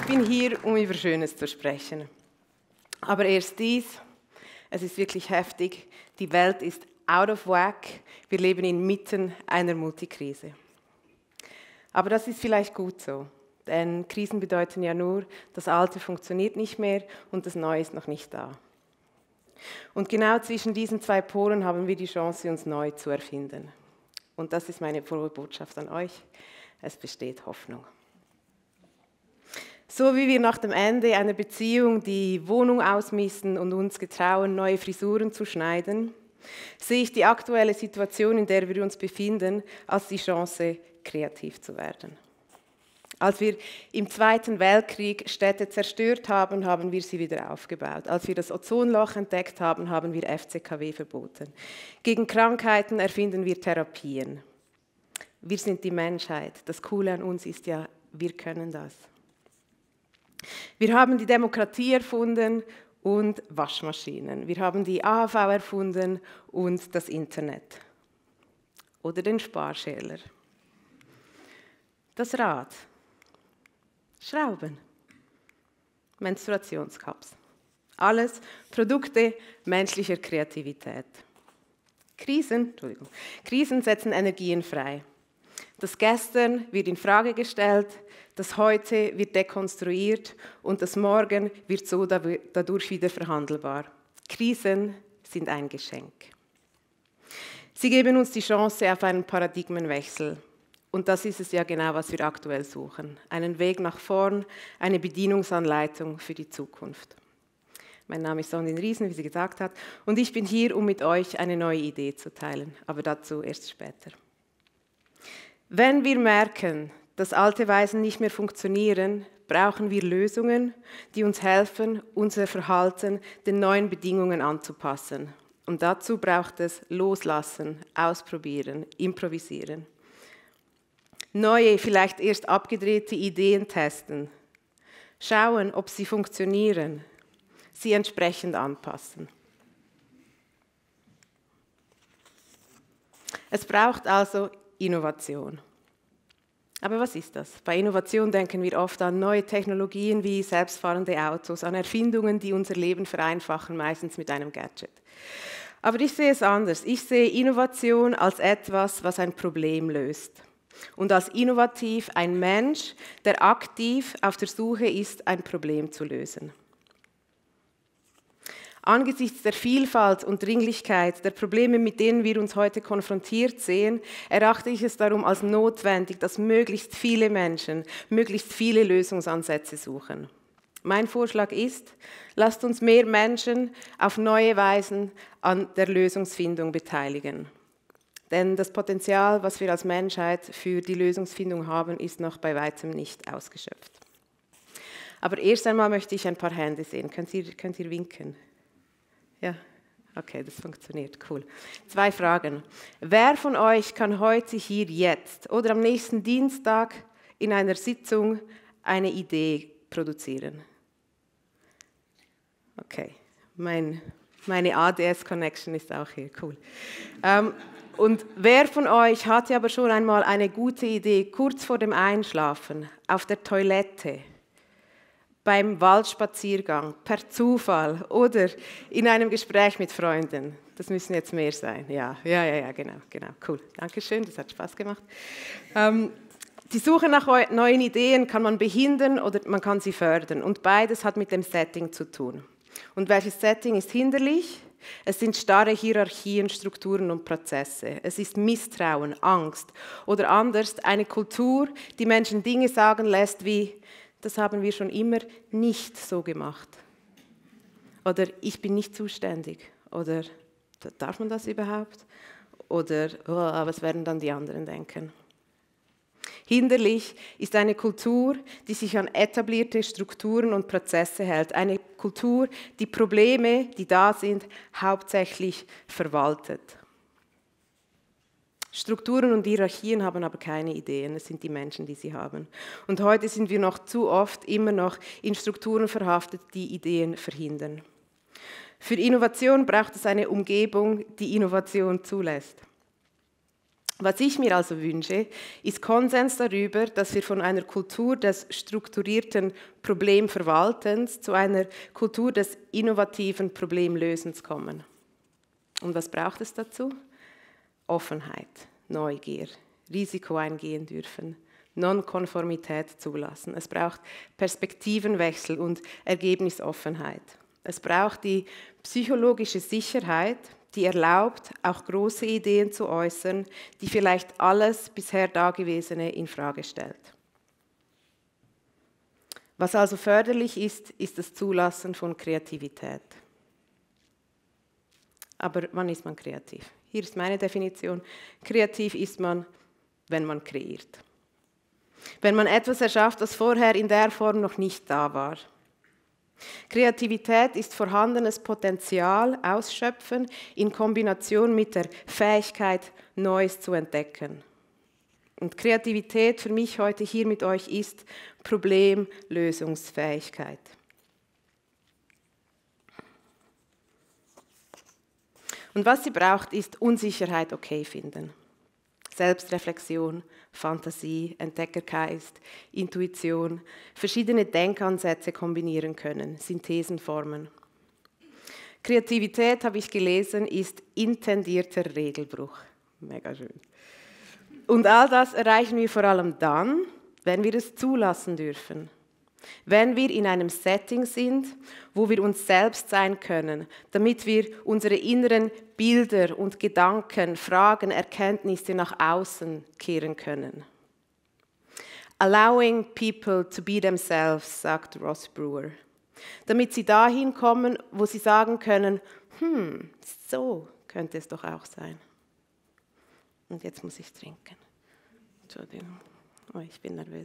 bin hier, um über Schönes zu sprechen. Aber erst dies, es ist wirklich heftig, die Welt ist out of whack, wir leben inmitten einer Multikrise. Aber das ist vielleicht gut so, denn Krisen bedeuten ja nur, das Alte funktioniert nicht mehr und das Neue ist noch nicht da. Und genau zwischen diesen zwei Polen haben wir die Chance, uns neu zu erfinden. Und das ist meine frohe Botschaft an euch, es besteht Hoffnung. So wie wir nach dem Ende einer Beziehung die Wohnung ausmisten und uns getrauen, neue Frisuren zu schneiden, sehe ich die aktuelle Situation, in der wir uns befinden, als die Chance, kreativ zu werden. Als wir im Zweiten Weltkrieg Städte zerstört haben, haben wir sie wieder aufgebaut. Als wir das Ozonloch entdeckt haben, haben wir FCKW verboten. Gegen Krankheiten erfinden wir Therapien. Wir sind die Menschheit. Das Coole an uns ist ja, wir können das. Wir haben die Demokratie erfunden und Waschmaschinen. Wir haben die AHV erfunden und das Internet. Oder den Sparschäler. Das Rad. Schrauben. Menstruationscups. Alles Produkte menschlicher Kreativität. Krisen setzen Energien frei. Das Gestern wird in Frage gestellt, das Heute wird dekonstruiert und das Morgen wird so dadurch wieder verhandelbar. Krisen sind ein Geschenk. Sie geben uns die Chance auf einen Paradigmenwechsel. Und das ist es ja genau, was wir aktuell suchen. Einen Weg nach vorn, eine Bedienungsanleitung für die Zukunft. Mein Name ist Sondin Riesen, wie sie gesagt hat, und ich bin hier, um mit euch eine neue Idee zu teilen, aber dazu erst später. Wenn wir merken, dass alte Weisen nicht mehr funktionieren, brauchen wir Lösungen, die uns helfen, unser Verhalten den neuen Bedingungen anzupassen. Und dazu braucht es Loslassen, Ausprobieren, Improvisieren. Neue, vielleicht erst abgedrehte Ideen testen. Schauen, ob sie funktionieren. Sie entsprechend anpassen. Es braucht also Innovation. Aber was ist das? Bei Innovation denken wir oft an neue Technologien wie selbstfahrende Autos, an Erfindungen, die unser Leben vereinfachen, meistens mit einem Gadget. Aber ich sehe es anders. Ich sehe Innovation als etwas, was ein Problem löst. Und als innovativ ein Mensch, der aktiv auf der Suche ist, ein Problem zu lösen. Angesichts der Vielfalt und Dringlichkeit der Probleme, mit denen wir uns heute konfrontiert sehen, erachte ich es darum als notwendig, dass möglichst viele Menschen möglichst viele Lösungsansätze suchen. Mein Vorschlag ist, lasst uns mehr Menschen auf neue Weisen an der Lösungsfindung beteiligen. Denn das Potenzial, was wir als Menschheit für die Lösungsfindung haben, ist noch bei weitem nicht ausgeschöpft. Aber erst einmal möchte ich ein paar Hände sehen. Könnt ihr winken? Ja? Okay, das funktioniert. Cool. 2 Fragen. Wer von euch kann heute hier jetzt oder am nächsten Dienstag in einer Sitzung eine Idee produzieren? Okay, meine ADS-Connection ist auch hier. Cool. Und wer von euch hatte aber schon einmal eine gute Idee, kurz vor dem Einschlafen, auf der Toilette, beim Waldspaziergang, per Zufall oder in einem Gespräch mit Freunden? Das müssen jetzt mehr sein. Ja, genau, cool. Dankeschön, das hat Spaß gemacht. Die Suche nach neuen Ideen kann man behindern oder man kann sie fördern. Und beides hat mit dem Setting zu tun. Und welches Setting ist hinderlich? Es sind starre Hierarchien, Strukturen und Prozesse. Es ist Misstrauen, Angst oder anders eine Kultur, die Menschen Dinge sagen lässt wie, das haben wir schon immer nicht so gemacht. Oder ich bin nicht zuständig. Oder darf man das überhaupt? Oder was werden dann die anderen denken? Hinderlich ist eine Kultur, die sich an etablierte Strukturen und Prozesse hält. Eine Kultur, die Probleme, die da sind, hauptsächlich verwaltet. Strukturen und Hierarchien haben aber keine Ideen, es sind die Menschen, die sie haben. Und heute sind wir noch zu oft immer noch in Strukturen verhaftet, die Ideen verhindern. Für Innovation braucht es eine Umgebung, die Innovation zulässt. Was ich mir also wünsche, ist Konsens darüber, dass wir von einer Kultur des strukturierten Problemverwaltens zu einer Kultur des innovativen Problemlösens kommen. Und was braucht es dazu? Offenheit, Neugier, Risiko eingehen dürfen, Nonkonformität zulassen. Es braucht Perspektivenwechsel und Ergebnisoffenheit. Es braucht die psychologische Sicherheit, die erlaubt, auch große Ideen zu äußern, die vielleicht alles bisher Dagewesene infrage stellt. Was also förderlich ist, ist das Zulassen von Kreativität. Aber wann ist man kreativ? Hier ist meine Definition. Kreativ ist man, wenn man kreiert. Wenn man etwas erschafft, das vorher in der Form noch nicht da war. Kreativität ist vorhandenes Potenzial ausschöpfen in Kombination mit der Fähigkeit, Neues zu entdecken. Und Kreativität für mich heute hier mit euch ist Problemlösungsfähigkeit. Und was sie braucht, ist Unsicherheit okay finden. Selbstreflexion, Fantasie, Entdeckergeist, Intuition, verschiedene Denkansätze kombinieren können, Synthesen formen. Kreativität, habe ich gelesen, ist intendierter Regelbruch. Mega schön. Und all das erreichen wir vor allem dann, wenn wir es zulassen dürfen. Wenn wir in einem Setting sind, wo wir uns selbst sein können, damit wir unsere inneren Bilder und Gedanken, Fragen, Erkenntnisse nach außen kehren können. Allowing people to be themselves, sagt Ross Brewer. Damit sie dahin kommen, wo sie sagen können, so könnte es doch auch sein. Und jetzt muss ich trinken. Entschuldigung, ich bin nervös.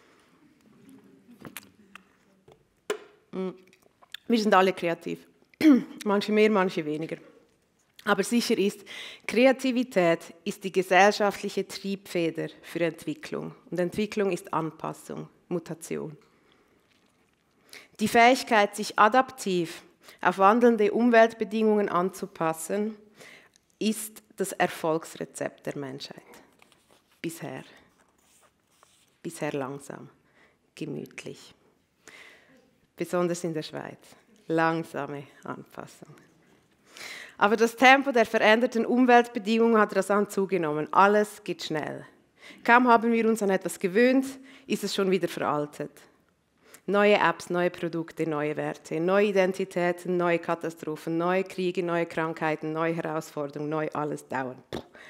Wir sind alle kreativ, manche mehr, manche weniger. Aber sicher ist, Kreativität ist die gesellschaftliche Triebfeder für Entwicklung. Und Entwicklung ist Anpassung, Mutation. Die Fähigkeit, sich adaptiv auf wandelnde Umweltbedingungen anzupassen, ist das Erfolgsrezept der Menschheit. Bisher. Bisher langsam, gemütlich. Besonders in der Schweiz. Langsame Anpassung. Aber das Tempo der veränderten Umweltbedingungen hat rasant zugenommen. Alles geht schnell. Kaum haben wir uns an etwas gewöhnt, ist es schon wieder veraltet. Neue Apps, neue Produkte, neue Werte, neue Identitäten, neue Katastrophen, neue Kriege, neue Krankheiten, neue Herausforderungen, neu alles dauernd.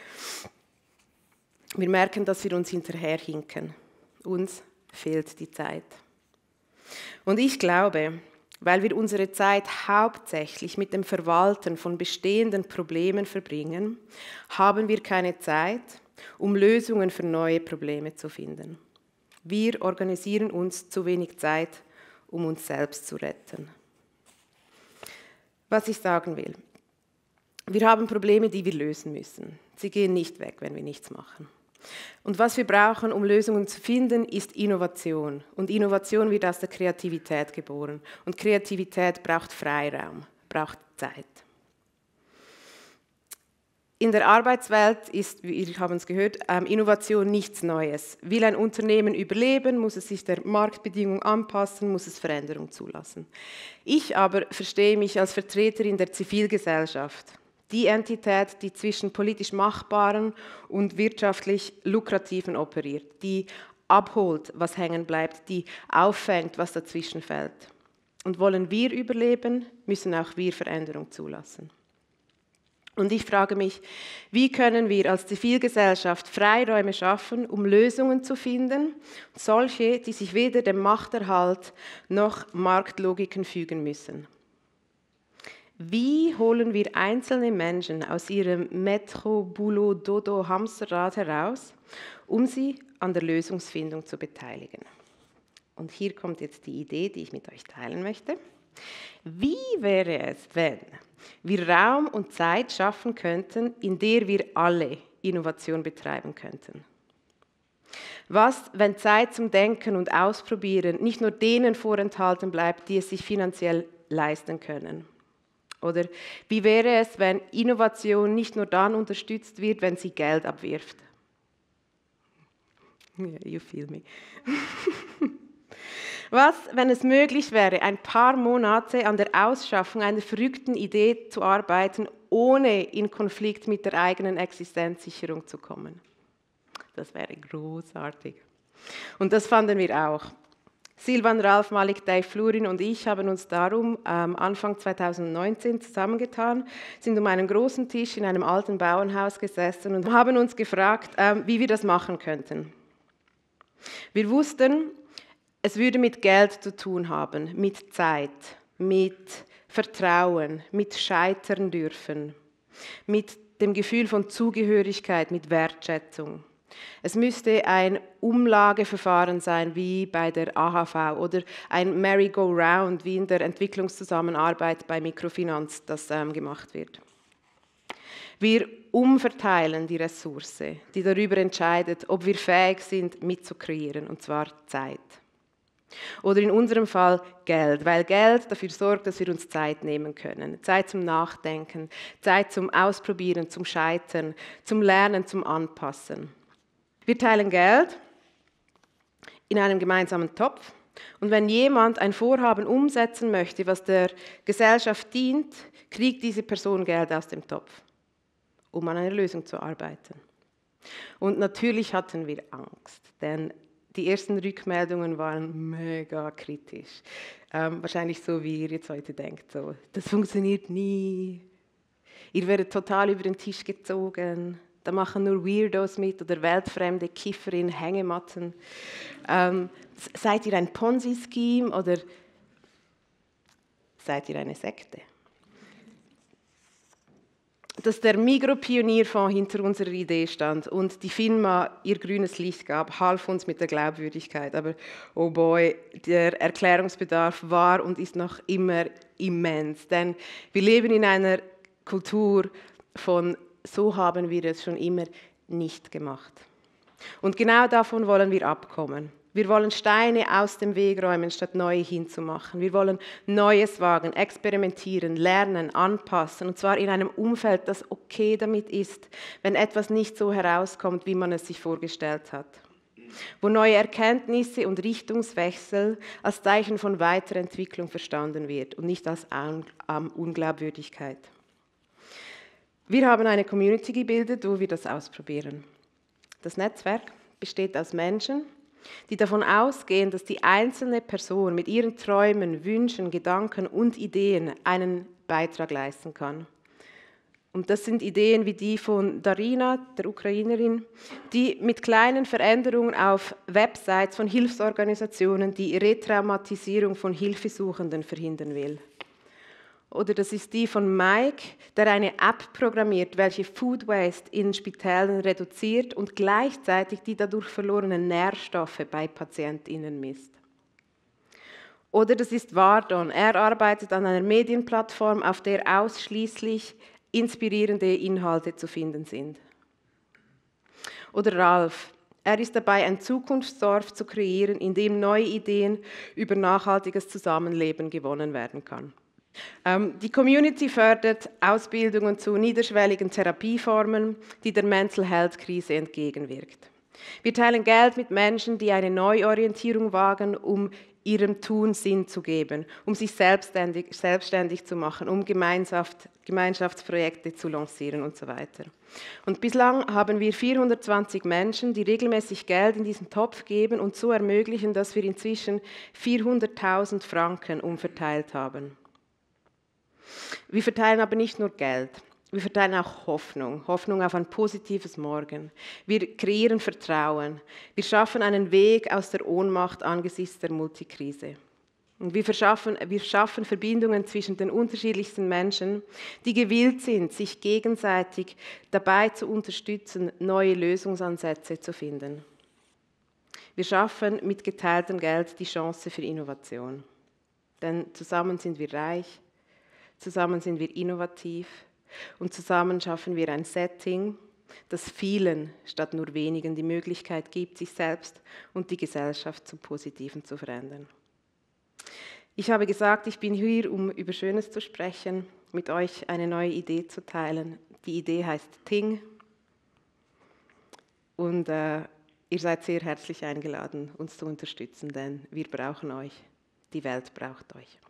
Wir merken, dass wir uns hinterherhinken. Uns fehlt die Zeit. Und ich glaube, weil wir unsere Zeit hauptsächlich mit dem Verwalten von bestehenden Problemen verbringen, haben wir keine Zeit, um Lösungen für neue Probleme zu finden. Wir organisieren uns zu wenig Zeit, um uns selbst zu retten. Was ich sagen will, wir haben Probleme, die wir lösen müssen. Sie gehen nicht weg, wenn wir nichts machen. Und was wir brauchen, um Lösungen zu finden, ist Innovation. Und Innovation wird aus der Kreativität geboren. Und Kreativität braucht Freiraum, braucht Zeit. In der Arbeitswelt ist, wir haben es gehört, Innovation nichts Neues. Will ein Unternehmen überleben, muss es sich der Marktbedingung anpassen, muss es Veränderung zulassen. Ich aber verstehe mich als Vertreterin der Zivilgesellschaft. Die Entität, die zwischen politisch Machbaren und wirtschaftlich Lukrativen operiert, die abholt, was hängen bleibt, die auffängt, was dazwischen fällt. Und wollen wir überleben, müssen auch wir Veränderung zulassen. Und ich frage mich, wie können wir als Zivilgesellschaft Freiräume schaffen, um Lösungen zu finden, solche, die sich weder dem Machterhalt noch Marktlogiken fügen müssen. Wie holen wir einzelne Menschen aus ihrem Metro, Boulot, Dodo, Hamsterrad heraus, um sie an der Lösungsfindung zu beteiligen? Und hier kommt jetzt die Idee, die ich mit euch teilen möchte. Wie wäre es, wenn wir Raum und Zeit schaffen könnten, in der wir alle Innovation betreiben könnten? Was, wenn Zeit zum Denken und Ausprobieren nicht nur denen vorenthalten bleibt, die es sich finanziell leisten können? Oder wie wäre es, wenn Innovation nicht nur dann unterstützt wird, wenn sie Geld abwirft? Yeah, you feel me. Was, wenn es möglich wäre, ein paar Monate an der Ausschaffung einer verrückten Idee zu arbeiten, ohne in Konflikt mit der eigenen Existenzsicherung zu kommen? Das wäre großartig. Und das fanden wir auch. Silvan, Ralf, Malik, Dave, Florin und ich haben uns darum Anfang 2019 zusammengetan, sind um einen großen Tisch in einem alten Bauernhaus gesessen und haben uns gefragt, wie wir das machen könnten. Wir wussten, es würde mit Geld zu tun haben, mit Zeit, mit Vertrauen, mit Scheitern dürfen, mit dem Gefühl von Zugehörigkeit, mit Wertschätzung. Es müsste ein Umlageverfahren sein, wie bei der AHV, oder ein Merry-Go-Round, wie in der Entwicklungszusammenarbeit bei Mikrofinanz das gemacht wird. Wir umverteilen die Ressource, die darüber entscheidet, ob wir fähig sind, mitzukreieren, und zwar Zeit. Oder in unserem Fall Geld, weil Geld dafür sorgt, dass wir uns Zeit nehmen können. Zeit zum Nachdenken, Zeit zum Ausprobieren, zum Scheitern, zum Lernen, zum Anpassen. Wir teilen Geld in einem gemeinsamen Topf und wenn jemand ein Vorhaben umsetzen möchte, was der Gesellschaft dient, kriegt diese Person Geld aus dem Topf, um an einer Lösung zu arbeiten. Und natürlich hatten wir Angst, denn die ersten Rückmeldungen waren mega kritisch. Wahrscheinlich so, wie ihr jetzt heute denkt. So, das funktioniert nie. Ihr werdet total über den Tisch gezogen. Da machen nur Weirdos mit oder weltfremde Kiffer in Hängematten. Seid ihr ein Ponzi-Scheme oder seid ihr eine Sekte? Dass der Migros-Pionierfonds hinter unserer Idee stand und die FINMA ihr grünes Licht gab, half uns mit der Glaubwürdigkeit. Aber oh boy, der Erklärungsbedarf war und ist noch immer immens. Denn wir leben in einer Kultur von so haben wir es schon immer nicht gemacht. Und genau davon wollen wir abkommen. Wir wollen Steine aus dem Weg räumen, statt neue hinzumachen. Wir wollen Neues wagen, experimentieren, lernen, anpassen. Und zwar in einem Umfeld, das okay damit ist, wenn etwas nicht so herauskommt, wie man es sich vorgestellt hat. Wo neue Erkenntnisse und Richtungswechsel als Zeichen von weiterer Entwicklung verstanden wird und nicht als Unglaubwürdigkeit. Wir haben eine Community gebildet, wo wir das ausprobieren. Das Netzwerk besteht aus Menschen, die davon ausgehen, dass die einzelne Person mit ihren Träumen, Wünschen, Gedanken und Ideen einen Beitrag leisten kann. Und das sind Ideen wie die von Darina, der Ukrainerin, die mit kleinen Veränderungen auf Websites von Hilfsorganisationen die Retraumatisierung von Hilfesuchenden verhindern will. Oder das ist die von Mike, der eine App programmiert, welche Food Waste in Spitälern reduziert und gleichzeitig die dadurch verlorenen Nährstoffe bei PatientInnen misst. Oder das ist Vardon. Er arbeitet an einer Medienplattform, auf der ausschließlich inspirierende Inhalte zu finden sind. Oder Ralf. Er ist dabei, ein Zukunftsdorf zu kreieren, in dem neue Ideen über nachhaltiges Zusammenleben gewonnen werden kann. Die Community fördert Ausbildungen zu niederschwelligen Therapieformen, die der Mental Health Krise entgegenwirkt. Wir teilen Geld mit Menschen, die eine Neuorientierung wagen, um ihrem Tun Sinn zu geben, um sich selbstständig zu machen, um Gemeinschaftsprojekte zu lancieren und so weiter. Und bislang haben wir 420 Menschen, die regelmäßig Geld in diesen Topf geben und so ermöglichen, dass wir inzwischen 400.000 Franken umverteilt haben. Wir verteilen aber nicht nur Geld, wir verteilen auch Hoffnung, Hoffnung auf ein positives Morgen. Wir kreieren Vertrauen, wir schaffen einen Weg aus der Ohnmacht angesichts der Multikrise. Und wir schaffen Verbindungen zwischen den unterschiedlichsten Menschen, die gewillt sind, sich gegenseitig dabei zu unterstützen, neue Lösungsansätze zu finden. Wir schaffen mit geteiltem Geld die Chance für Innovation. Denn zusammen sind wir reich, zusammen sind wir innovativ und zusammen schaffen wir ein Setting, das vielen statt nur wenigen die Möglichkeit gibt, sich selbst und die Gesellschaft zum Positiven zu verändern. Ich habe gesagt, ich bin hier, um über Schönes zu sprechen, mit euch eine neue Idee zu teilen. Die Idee heißt Ting und ihr seid sehr herzlich eingeladen, uns zu unterstützen, denn wir brauchen euch. Die Welt braucht euch.